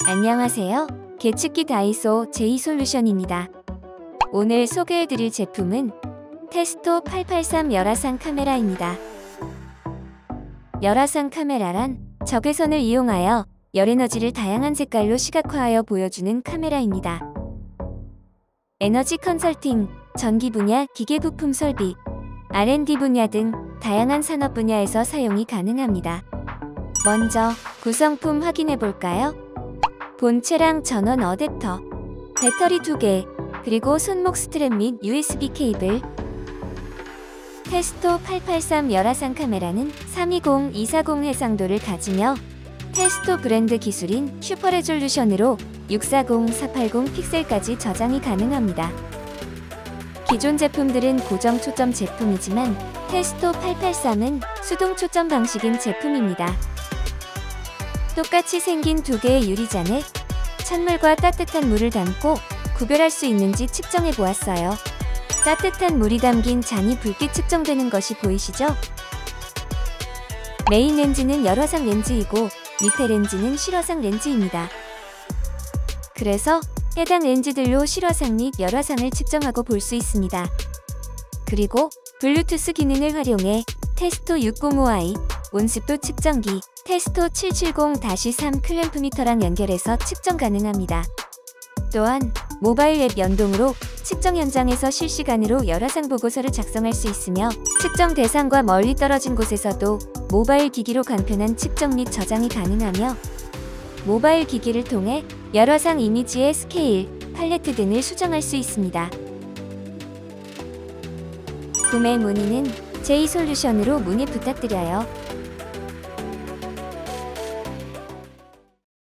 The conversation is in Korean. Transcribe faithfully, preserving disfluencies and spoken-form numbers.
안녕하세요. 계측기 다이소 제이솔루션입니다. 오늘 소개해드릴 제품은 테스토 팔팔삼 열화상 카메라입니다. 열화상 카메라란 적외선을 이용하여 열에너지를 다양한 색깔로 시각화하여 보여주는 카메라입니다. 에너지 컨설팅, 전기 분야, 기계 부품 설비, 알 앤 디 분야 등 다양한 산업 분야에서 사용이 가능합니다. 먼저 구성품 확인해 볼까요? 본체랑 전원 어댑터, 배터리 두 개, 그리고 손목 스트랩 및 유 에스 비 케이블. 테스토 팔팔삼 열화상 카메라는 삼백이십 이백사십 해상도를 가지며 테스토 브랜드 기술인 슈퍼레졸루션으로 육백사십, 사백팔십 픽셀까지 저장이 가능합니다. 기존 제품들은 고정 초점 제품이지만 테스토 팔팔삼은 수동 초점 방식인 제품입니다. 똑같이 생긴 두 개의 유리잔에 찬물과 따뜻한 물을 담고 구별할 수 있는지 측정해 보았어요. 따뜻한 물이 담긴 잔이 붉게 측정되는 것이 보이시죠? 메인 렌즈는 열화상 렌즈이고 밑에 렌즈는 실화상 렌즈입니다. 그래서 해당 렌즈들로 실화상 및 열화상을 측정하고 볼 수 있습니다. 그리고 블루투스 기능을 활용해 테스토 육백오 아이 온습도 측정기 테스토 칠백칠십 삼 클램프미터랑 연결해서 측정 가능합니다. 또한 모바일 앱 연동으로 측정 현장에서 실시간으로 열화상 보고서를 작성할 수 있으며 측정 대상과 멀리 떨어진 곳에서도 모바일 기기로 간편한 측정 및 저장이 가능하며 모바일 기기를 통해 열화상 이미지의 스케일, 팔레트 등을 수정할 수 있습니다. 구매 문의는 제이솔루션으로 문의 부탁드려요.